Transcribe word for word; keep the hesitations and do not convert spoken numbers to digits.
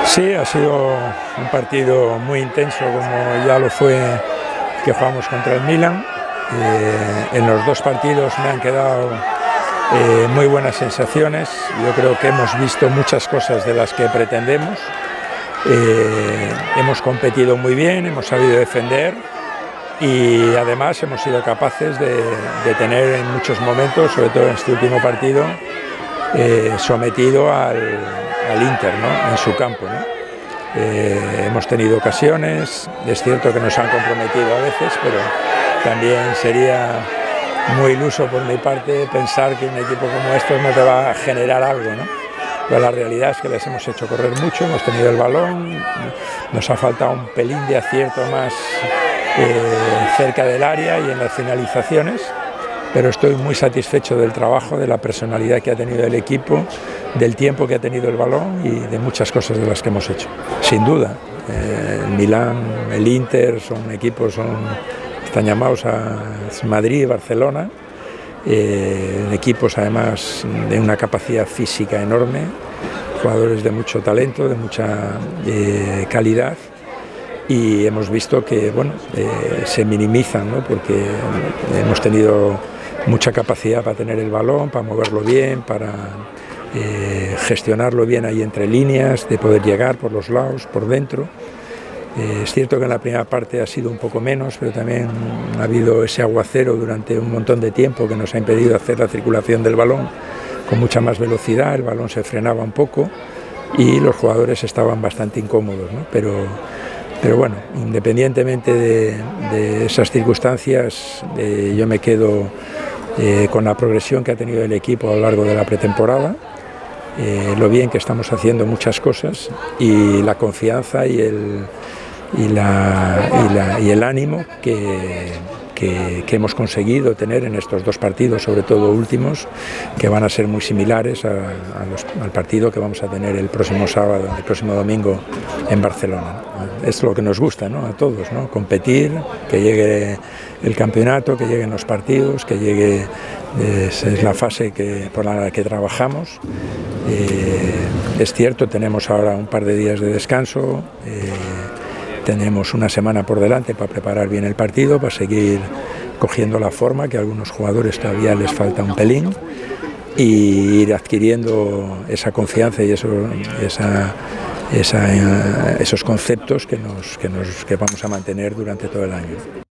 Sí, ha sido un partido muy intenso, como ya lo fue que jugamos contra el Milan. Eh, en los dos partidos me han quedado eh, muy buenas sensaciones. Yo creo que hemos visto muchas cosas de las que pretendemos. Eh, hemos competido muy bien, hemos sabido defender y además hemos sido capaces de, de tener en muchos momentos, sobre todo en este último partido, eh, sometido al, al Inter, ¿no?, en su campo, ¿no? Eh, hemos tenido ocasiones, es cierto que nos han comprometido a veces, pero también sería muy iluso por mi parte pensar que un equipo como estos no te va a generar algo, ¿no? Pero la realidad es que les hemos hecho correr mucho, hemos tenido el balón, nos ha faltado un pelín de acierto más eh, cerca del área y en las finalizaciones, pero estoy muy satisfecho del trabajo, de la personalidad que ha tenido el equipo, del tiempo que ha tenido el balón y de muchas cosas de las que hemos hecho. Sin duda, eh, el Milán, el Inter son equipos, son, están llamados a Madrid y Barcelona, eh, equipos además de una capacidad física enorme, jugadores de mucho talento, de mucha eh, calidad. Y hemos visto que bueno, eh, se minimizan, ¿no?, porque hemos tenido mucha capacidad para tener el balón, para moverlo bien, para eh, gestionarlo bien ahí entre líneas, de poder llegar por los lados, por dentro. Eh, es cierto que en la primera parte ha sido un poco menos, pero también ha habido ese aguacero durante un montón de tiempo que nos ha impedido hacer la circulación del balón con mucha más velocidad, el balón se frenaba un poco y los jugadores estaban bastante incómodos, ¿no? Pero, pero bueno, independientemente de, de esas circunstancias, eh, yo me quedo eh, con la progresión que ha tenido el equipo a lo largo de la pretemporada, eh, lo bien que estamos haciendo muchas cosas y la confianza y el, y la, y la, y el ánimo que, que, que hemos conseguido tener en estos dos partidos, sobre todo últimos, que van a ser muy similares a, a los, al partido que vamos a tener el próximo sábado, el próximo domingo en Barcelona. Es lo que nos gusta, ¿no?, a todos, ¿no?, competir, que llegue el campeonato, que lleguen los partidos, que llegue, esa es la fase que, por la que trabajamos. Eh, es cierto, tenemos ahora un par de días de descanso, eh, tenemos una semana por delante para preparar bien el partido, para seguir cogiendo la forma, que a algunos jugadores todavía les falta un pelín, y ir adquiriendo esa confianza y eso, esa, esa, esos conceptos que, nos, que, nos, que vamos a mantener durante todo el año.